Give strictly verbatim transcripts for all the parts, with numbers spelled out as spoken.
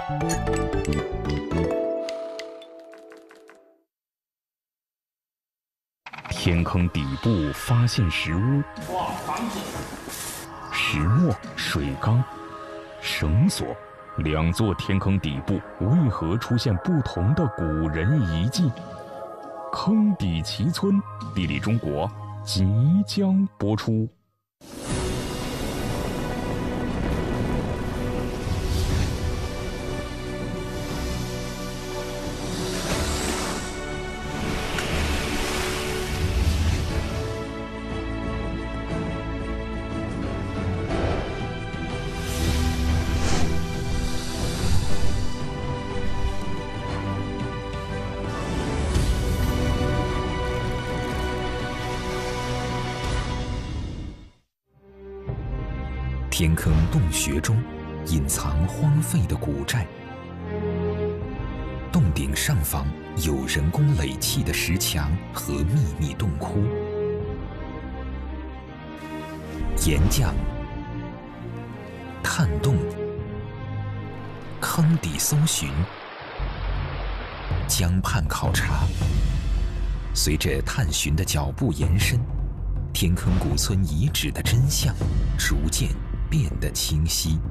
天坑底部发现石屋，石磨、水缸、绳索，两座天坑底部为何出现不同的古人遗迹？坑底奇村，地理中国即将播出。 天坑洞穴中隐藏荒废的古寨，洞顶上方有人工垒砌的石墙和秘密洞窟。岩浆、探洞、坑底搜寻、江畔考察。随着探寻的脚步延伸，天坑古村遗址的真相逐渐变得清晰。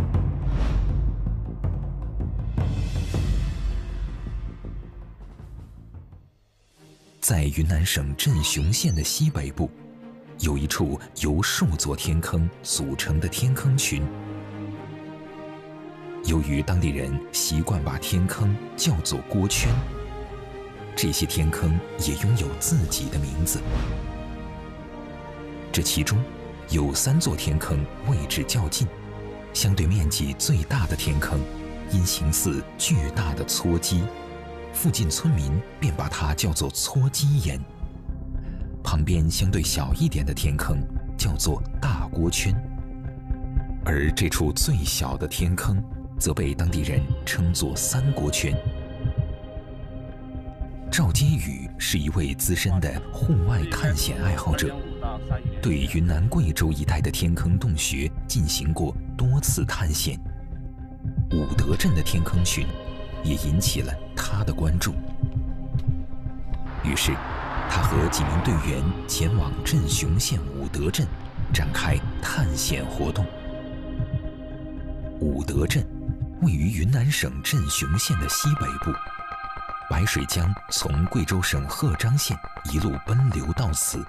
在云南省镇雄县的西北部，有一处由数座天坑组成的天坑群。由于当地人习惯把天坑叫做锅圈，这些天坑也拥有自己的名字。这其中有三座天坑位置较近，相对面积最大的天坑因形似巨大的搓鸡，附近村民便把它叫做搓鸡岩。旁边相对小一点的天坑叫做大锅圈，而这处最小的天坑则被当地人称作三锅圈。赵阶宇是一位资深的户外探险爱好者，对云南贵州一带的天坑洞穴进行过多次探险。武德镇的天坑群也引起了他的关注，于是他和几名队员前往镇雄县武德镇展开探险活动。武德镇位于云南省镇雄县的西北部，白水江从贵州省赫章县一路奔流到此。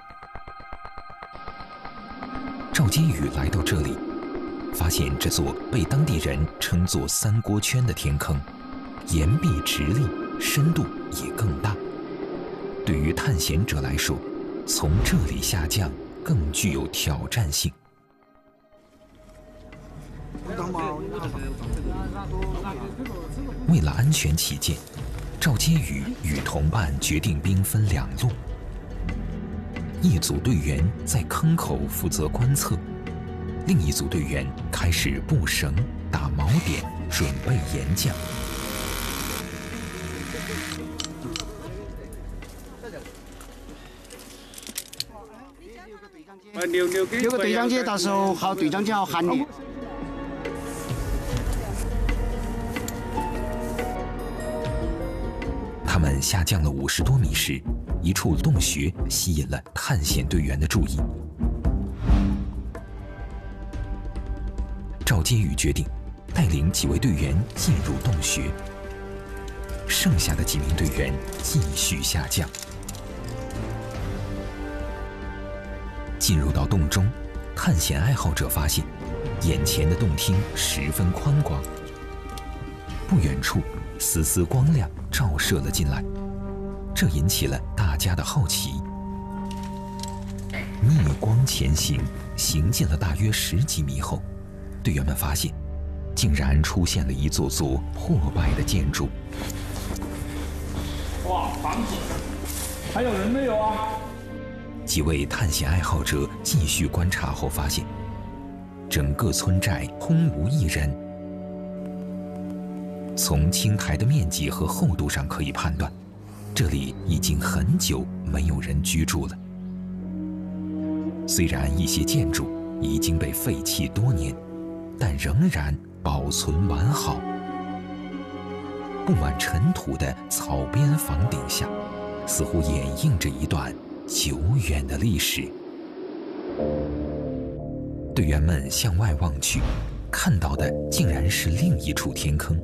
赵阶宇来到这里，发现这座被当地人称作三锅圈的天坑，岩壁直立，深度也更大。对于探险者来说，从这里下降更具有挑战性。为了安全起见，赵阶宇与同伴决定兵分两路。一组队员在坑口负责观测，另一组队员开始布绳、打锚点，准备岩浆。 有个队长姐，到时候好队长就要喊你。 他们下降了五十多米时，一处洞穴吸引了探险队员的注意。赵阶宇决定带领几位队员进入洞穴，剩下的几名队员继续下降。进入到洞中，探险爱好者发现，眼前的洞厅十分宽广。不远处，丝丝光亮照射了进来，这引起了大家的好奇。逆光前行，行进了大约十几米后，队员们发现，竟然出现了一座座破败的建筑。 哇，房子，还有人没有啊？ 几位探险爱好者继续观察后发现，整个村寨空无一人。从青苔的面积和厚度上可以判断，这里已经很久没有人居住了。虽然一些建筑已经被废弃多年，但仍然保存完好。 布满尘土的草编房顶下，似乎掩映着一段久远的历史。队员们向外望去，看到的竟然是另一处天坑。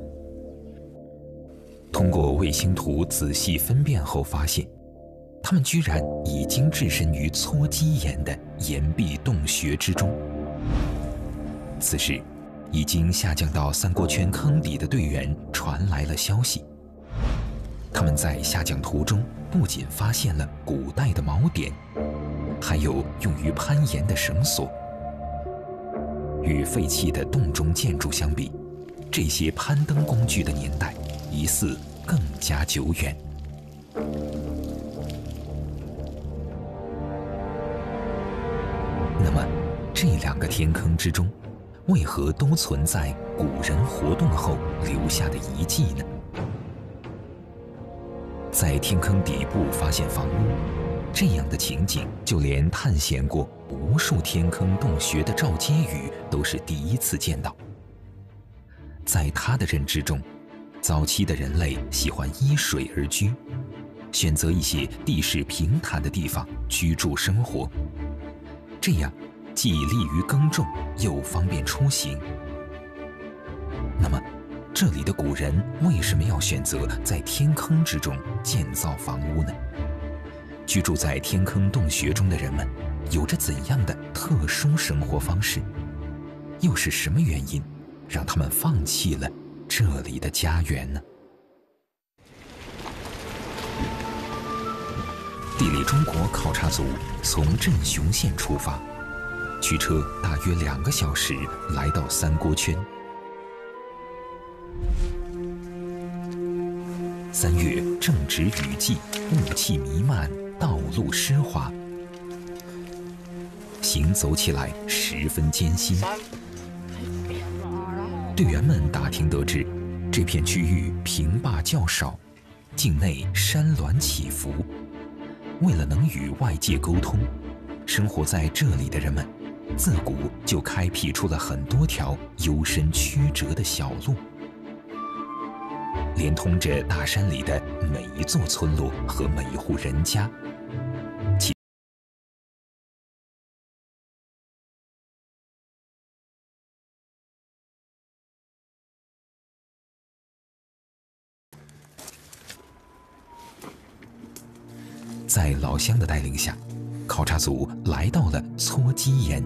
通过卫星图仔细分辨后发现，他们居然已经置身于搓基岩的岩壁洞穴之中。此时，已经下降到三锅圈坑底的队员传来了消息。他们在下降途中不仅发现了古代的锚点，还有用于攀岩的绳索。与废弃的洞中建筑相比，这些攀登工具的年代疑似更加久远。那么，这两个天坑之中，为何都存在古人活动后留下的遗迹呢？在天坑底部发现房屋，这样的情景，就连探险过无数天坑洞穴的赵阶宇都是第一次见到。在他的认知中，早期的人类喜欢依水而居，选择一些地势平坦的地方居住生活，这样既利于耕种，又方便出行。那么，这里的古人为什么要选择在天坑之中建造房屋呢？居住在天坑洞穴中的人们有着怎样的特殊生活方式？又是什么原因让他们放弃了这里的家园呢？地理中国考察组从镇雄县出发，驱车大约两个小时来到三锅圈。三月正值雨季，雾气弥漫，道路湿滑，行走起来十分艰辛。队员们打听得知，这片区域平坝较少，境内山峦起伏。为了能与外界沟通，生活在这里的人们自古就开辟出了很多条幽深曲折的小路，连通着大山里的每一座村落和每一户人家。其在老乡的带领下，考察组来到了搓基岩。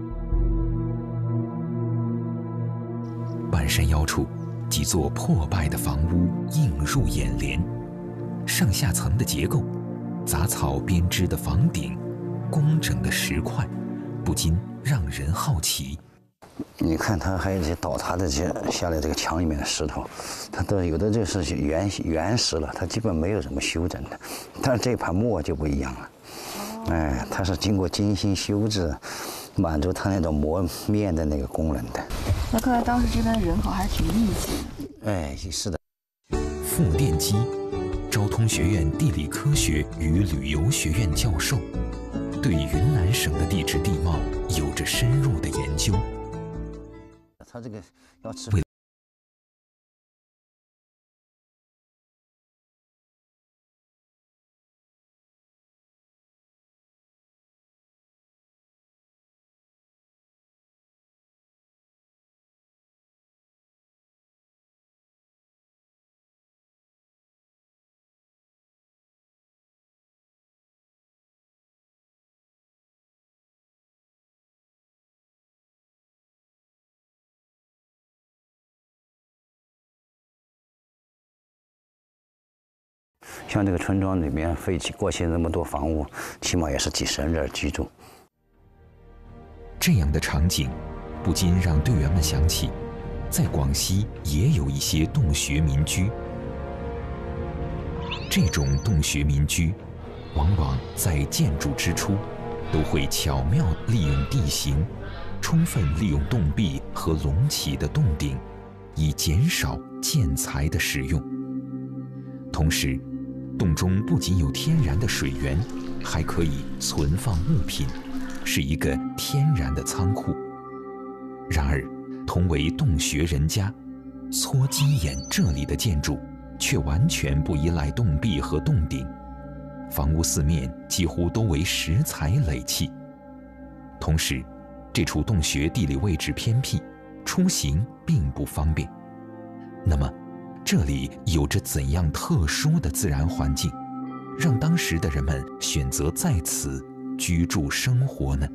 半山腰处，几座破败的房屋映入眼帘，上下层的结构，杂草编织的房顶，工整的石块，不禁让人好奇。 你看它还有这些倒塌的这些下来这个墙里面的石头，它都有的就是原原石了，它基本没有什么修整的。但是这盘磨就不一样了，哎，它是经过精心修制，满足它那种磨面的那个功能的。 那看来当时这边的人口还是挺密集的。 哎，是的。 傅殿基，昭通学院地理科学与旅游学院教授，对云南省的地质地貌有着深入的研究。 它这个要吃。像这个村庄里面废弃过去那么多房屋，起码也是几十人居住。 这样的场景，不禁让队员们想起，在广西也有一些洞穴民居。这种洞穴民居，往往在建筑之初，都会巧妙利用地形，充分利用洞壁和隆起的洞顶，以减少建材的使用。同时，洞中不仅有天然的水源，还可以存放物品，是一个天然的仓库。然而，同为洞穴人家，搓基岩这里的建筑却完全不依赖洞壁和洞顶，房屋四面几乎都为石材垒砌。同时，这处洞穴地理位置偏僻，出行并不方便。那么，这里有着怎样特殊的自然环境，让当时的人们选择在此居住生活呢？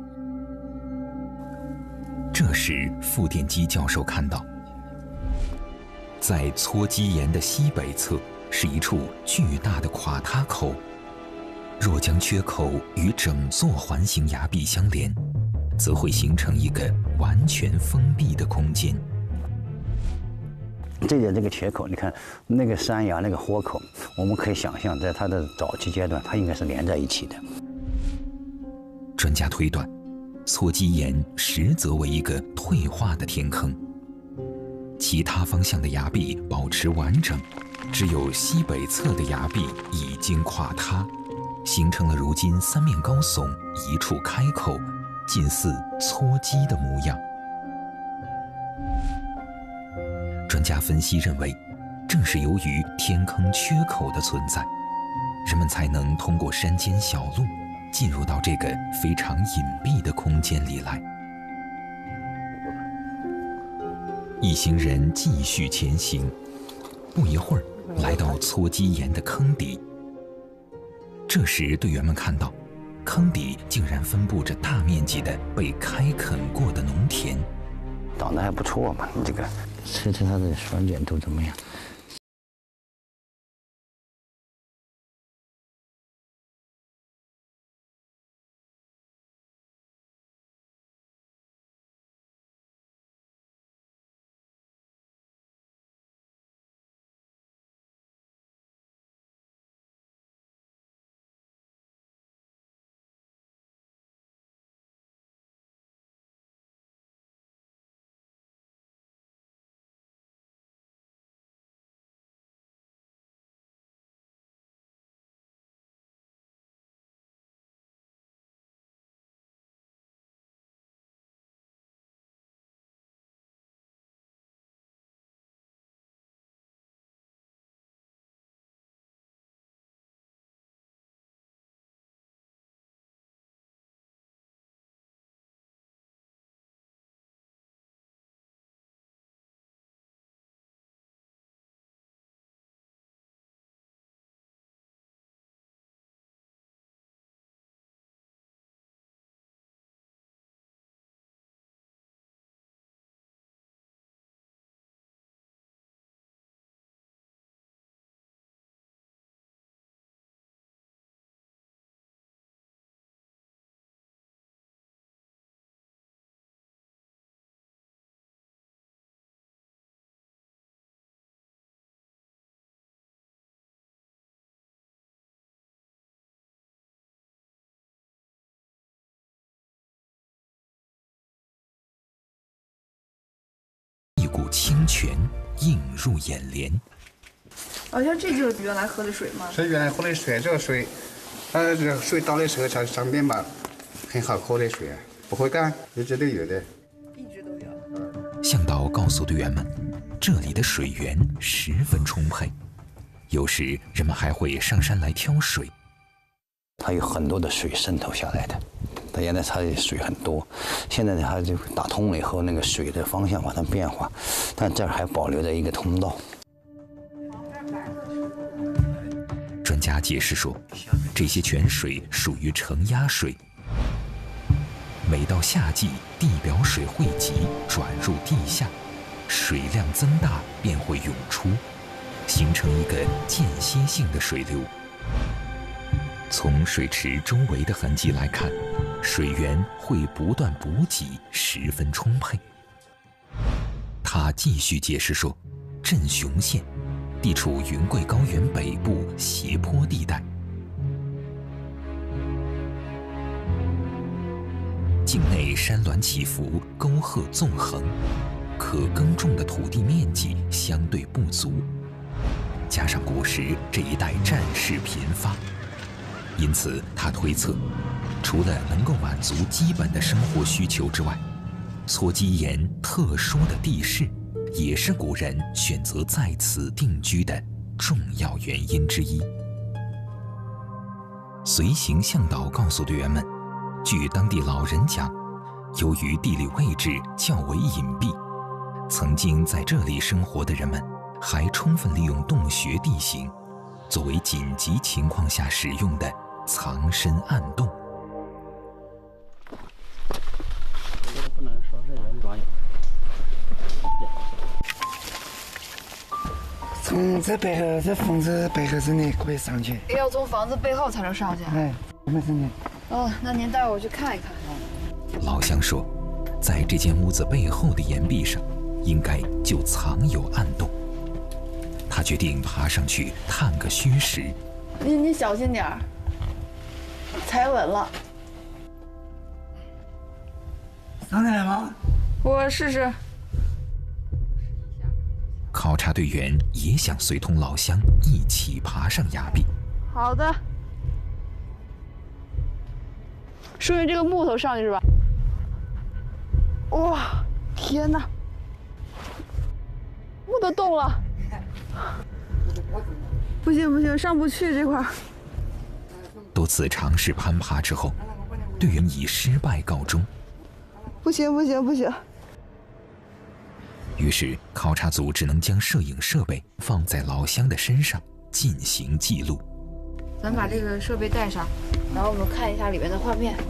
这时，傅殿基教授看到，在搓基岩的西北侧是一处巨大的垮塌口，若将缺口与整座环形崖壁相连，则会形成一个完全封闭的空间。 这个这个缺口，你看那个山崖那个豁口，我们可以想象，在它的早期阶段，它应该是连在一起的。 专家推断，搓基岩实则为一个退化的天坑，其他方向的崖壁保持完整，只有西北侧的崖壁已经垮塌，形成了如今三面高耸、一处开口，近似搓基的模样。专家分析认为，正是由于天坑缺口的存在，人们才能通过山间小路进入到这个非常隐蔽的空间里来。一行人继续前行，不一会儿来到搓基岩的坑底。这时，队员们看到，坑底竟然分布着大面积的被开垦过的农田， 长得还不错嘛。这个测测它的酸碱度怎么样？ 一股清泉映入眼帘。 好像这就是原来喝的水吗？ 是原来喝的水，这个水，它这个水倒的时候才上边吧，很好喝的水，不会干，一直都有的。 一直都有。 向导告诉队员们，这里的水源十分充沛，有时人们还会上山来挑水。 它有很多的水渗透下来的，它原来它的水很多，现在呢它就打通了以后，那个水的方向发生变化，但这儿还保留着一个通道。 专家解释说，这些泉水属于承压水，每到夏季，地表水汇集转入地下，水量增大便会涌出，形成一个间歇性的水流。从水池周围的痕迹来看，水源会不断补给，十分充沛。他继续解释说，镇雄县地处云贵高原北部斜坡地带，境内山峦起伏，沟壑纵横，可耕种的土地面积相对不足，加上古时这一带战事频发，因此他推测，除了能够满足基本的生活需求之外，搓基岩特殊的地势也是古人选择在此定居的重要原因之一。随行向导告诉队员们，据当地老人讲，由于地理位置较为隐蔽，曾经在这里生活的人们还充分利用洞穴地形，作为紧急情况下使用的藏身暗洞。 不能说是人抓有。 从这背后，这房子背后这里可以上去。 要从房子背后才能上去。 哎，没事呢。 哦，那您带我去看一看。 老乡说，在这间屋子背后的岩壁上，应该就藏有暗洞。他决定爬上去探个虚实。 你你小心点儿，踩稳了。 上得来吗？ 我试试。 考察队员也想随同老乡一起爬上崖壁。 好的。顺着这个木头上去是吧？哇，天哪！木头动了。不行不行，上不去这块儿。 多次尝试攀爬之后，队员以失败告终。 不行不行不行。 于是考察组只能将摄影设备放在老乡的身上进行记录。 咱把这个设备带上，然后我们看一下里面的画面。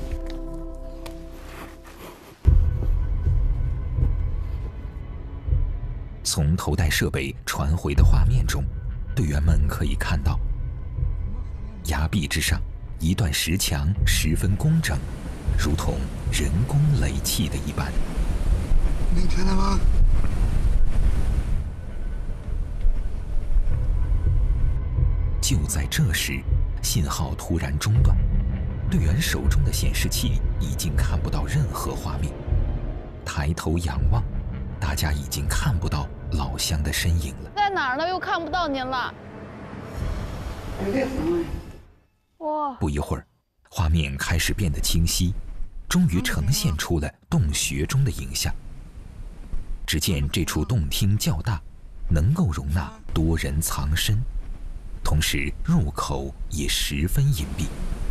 从头戴设备传回的画面中，队员们可以看到，崖壁之上一段石墙十分工整，如同人工垒砌的一般。 能看到吗？ 就在这时，信号突然中断，队员手中的显示器已经看不到任何画面。抬头仰望，大家已经看不到老乡的身影了。 在哪儿呢？又看不到您了。哇！ 不一会儿，画面开始变得清晰，终于呈现出了洞穴中的影像。只见这处洞厅较大，能够容纳多人藏身，同时入口也十分隐蔽。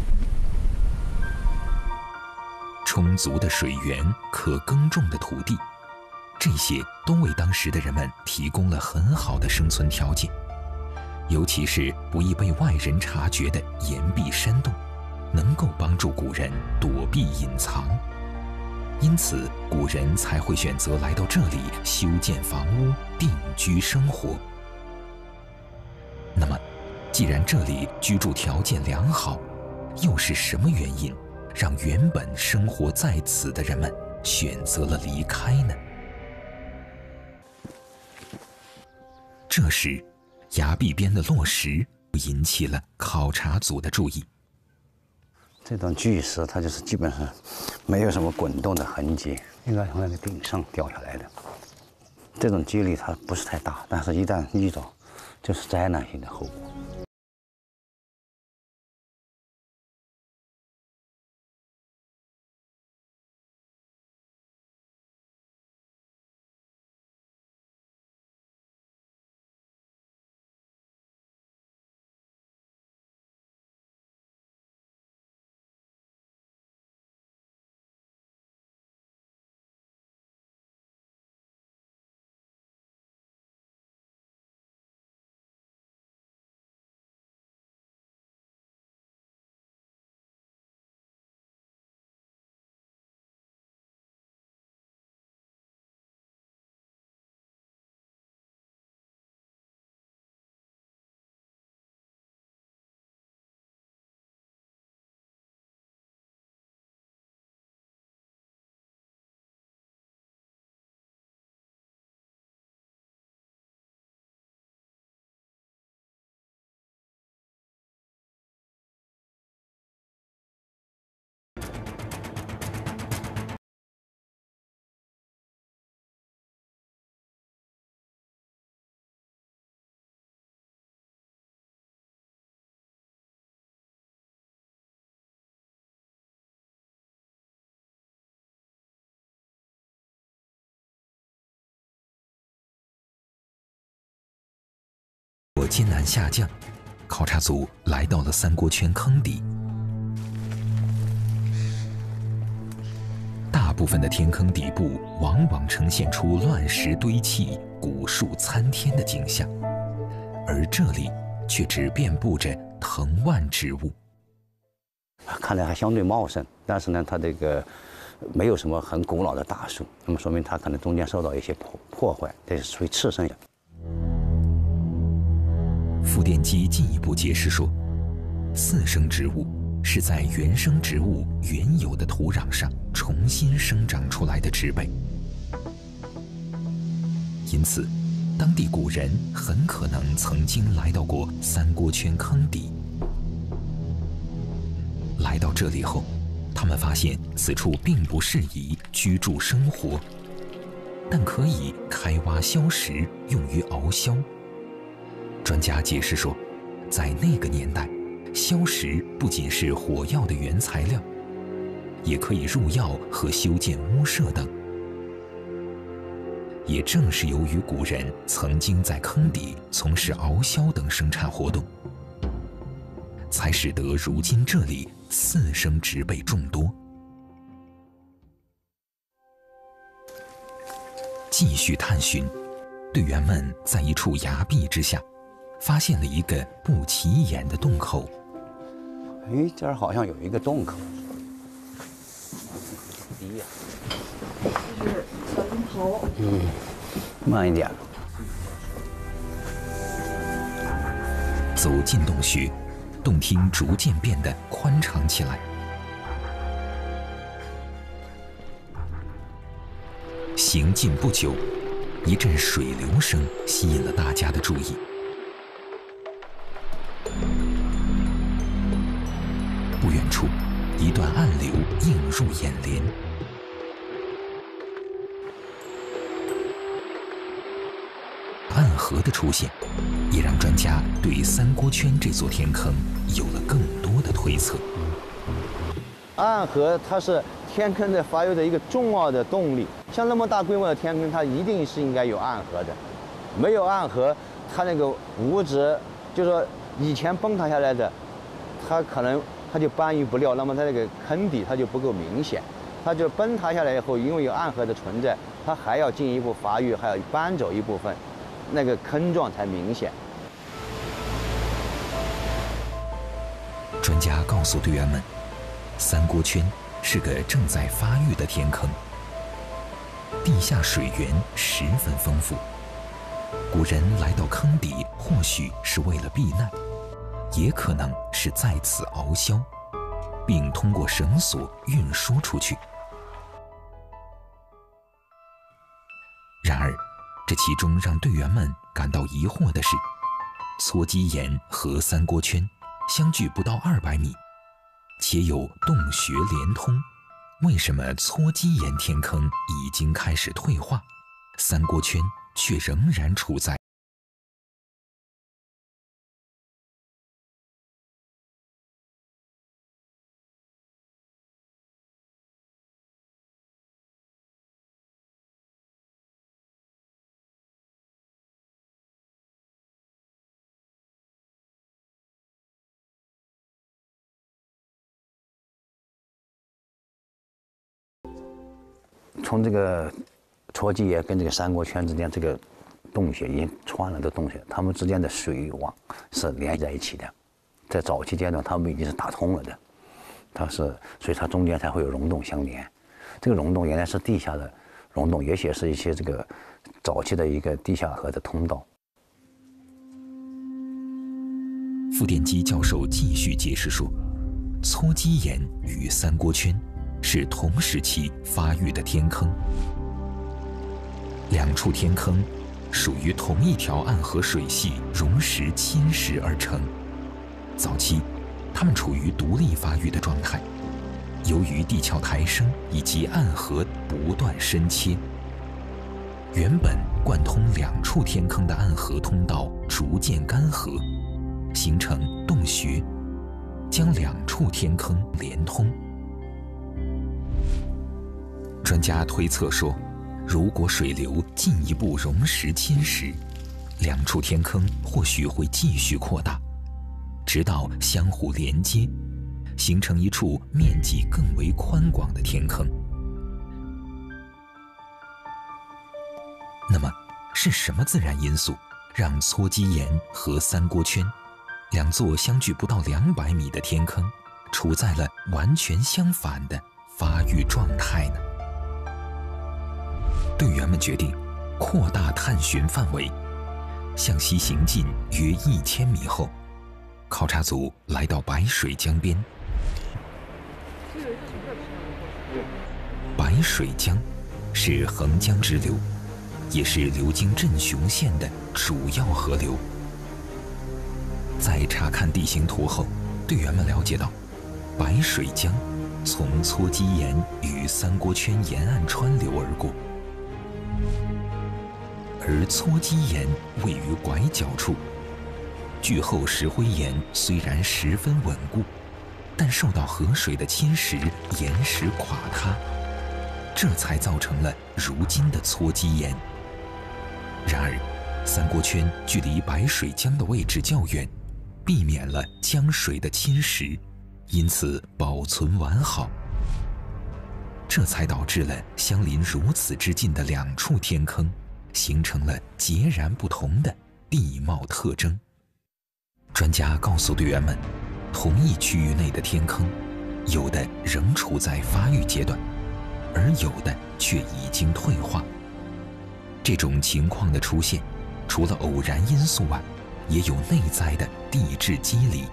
充足的水源、可耕种的土地，这些都为当时的人们提供了很好的生存条件。尤其是不易被外人察觉的岩壁山洞，能够帮助古人躲避隐藏。因此，古人才会选择来到这里修建房屋、定居生活。那么，既然这里居住条件良好，又是什么原因让原本生活在此的人们选择了离开呢？这时，崖壁边的落石引起了考察组的注意。 这种巨石，它就是基本上没有什么滚动的痕迹，应该从那个顶上掉下来的。这种几率它不是太大，但是一旦遇到，就是灾难性的后果。 艰难下降，考察组来到了三锅圈坑底。大部分的天坑底部往往呈现出乱石堆砌、古树参天的景象，而这里却只遍布着藤蔓植物。 看来还相对茂盛，但是呢，它这个没有什么很古老的大树，那么说明它可能中间受到一些破破坏，这是属于次生的。 傅奠基进一步解释说，次生植物是在原生植物原有的土壤上重新生长出来的植被，因此，当地古人很可能曾经来到过三锅圈坑底。来到这里后，他们发现此处并不适宜居住生活，但可以开挖硝石用于熬硝。专家解释说，在那个年代，硝石不仅是火药的原材料，也可以入药和修建屋舍等。也正是由于古人曾经在坑底从事熬硝等生产活动，才使得如今这里次生植被众多。继续探寻，队员们在一处崖壁之下，发现了一个不起眼的洞口。 哎，这儿好像有一个洞口。 这是小钟头。 嗯，慢一点。 走进洞穴，洞厅逐渐变得宽敞起来。行进不久，一阵水流声吸引了大家的注意。不远处，一段暗流映入眼帘。暗河的出现，也让专家对三锅圈这座天坑有了更多的推测。 暗河它是天坑的发育的一个重要的动力，像那么大规模的天坑，它一定是应该有暗河的。没有暗河，它那个物质，就是说以前崩塌下来的，它可能它就搬运不了，那么它那个坑底它就不够明显。它就崩塌下来以后，因为有暗河的存在，它还要进一步发育，还要搬走一部分，那个坑状才明显。 专家告诉队员们，三锅圈是个正在发育的天坑，地下水源十分丰富。古人来到坑底，或许是为了避难，也可能是在此熬硝，并通过绳索运输出去。然而，这其中让队员们感到疑惑的是，搓基岩和三锅圈相距不到二百米，且有洞穴连通，为什么搓基岩天坑已经开始退化，三锅圈却仍然处在从这个搓基岩跟这个三锅圈之间，这个洞穴已经穿了的洞穴，它们之间的水网是连在一起的。在早期阶段，它们已经是打通了的，它是所以它中间才会有溶洞相连。这个溶洞原来是地下的溶洞，也许是一些这个早期的一个地下河的通道。 傅奠基教授继续解释说，搓基岩与三锅圈是同时期发育的天坑，两处天坑属于同一条暗河水系溶石侵蚀而成。早期，它们处于独立发育的状态。由于地壳抬升以及暗河不断深切，原本贯通两处天坑的暗河通道逐渐干涸，形成洞穴，将两处天坑连通。专家推测说，如果水流进一步溶蚀侵蚀， 两处天坑或许会继续扩大，直到相互连接，形成一处面积更为宽广的天坑。那么，是什么自然因素让搓基岩和三锅圈两座相距不到两百米的天坑处在了完全相反的发育状态呢？队员们决定扩大探寻范围，向西行进约一千米后，考察组来到白水江边。白水江是横江支流，也是流经镇雄县的主要河流。在查看地形图后，队员们了解到，白水江从搓基岩与三锅圈沿岸穿流而过，而搓基岩位于拐角处。巨厚石灰岩虽然十分稳固，但受到河水的侵蚀，岩石垮塌，这才造成了如今的搓基岩。然而，三锅圈距离白水江的位置较远，避免了江水的侵蚀，因此保存完好。这才导致了相邻如此之近的两处天坑形成了截然不同的地貌特征。专家告诉队员们，同一区域内的天坑，有的仍处在发育阶段，而有的却已经退化。这种情况的出现，除了偶然因素外，也有内在的地质机理。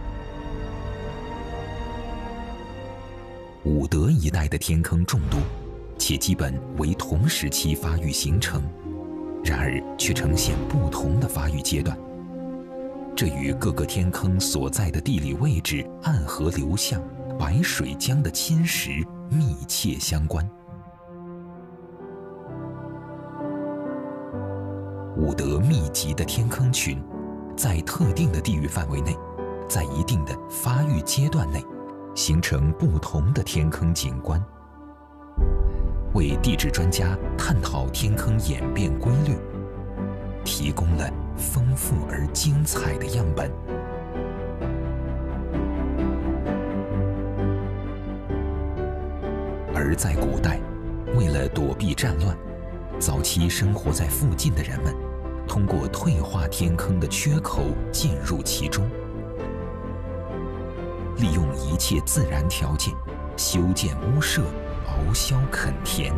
武德一带的天坑众多，且基本为同时期发育形成，然而却呈现不同的发育阶段。这与各个天坑所在的地理位置、暗河流向、白水江的侵蚀密切相关。武德密集的天坑群，在特定的地域范围内，在一定的发育阶段内，形成不同的天坑景观，为地质专家探讨天坑演变规律提供了丰富而精彩的样本。而在古代，为了躲避战乱，早期生活在附近的人们通过退化天坑的缺口进入其中，利用一切自然条件修建屋舍，熬削垦田。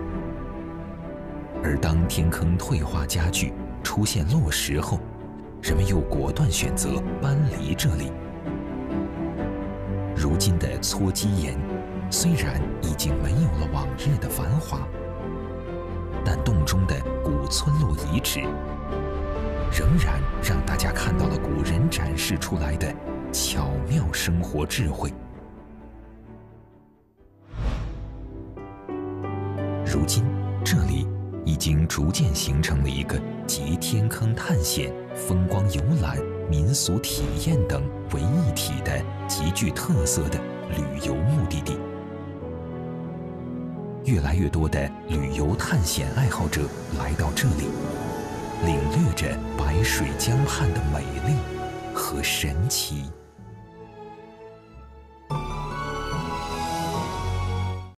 而当天坑退化加剧，出现落石后，人们又果断选择搬离这里。如今的搓基岩虽然已经没有了往日的繁华，但洞中的古村落遗址仍然让大家看到了古人展示出来的巧妙生活智慧。如今，这里已经逐渐形成了一个集天坑探险、风光游览、民俗体验等为一体的极具特色的旅游目的地。越来越多的旅游探险爱好者来到这里，领略着白水江畔的美丽和神奇。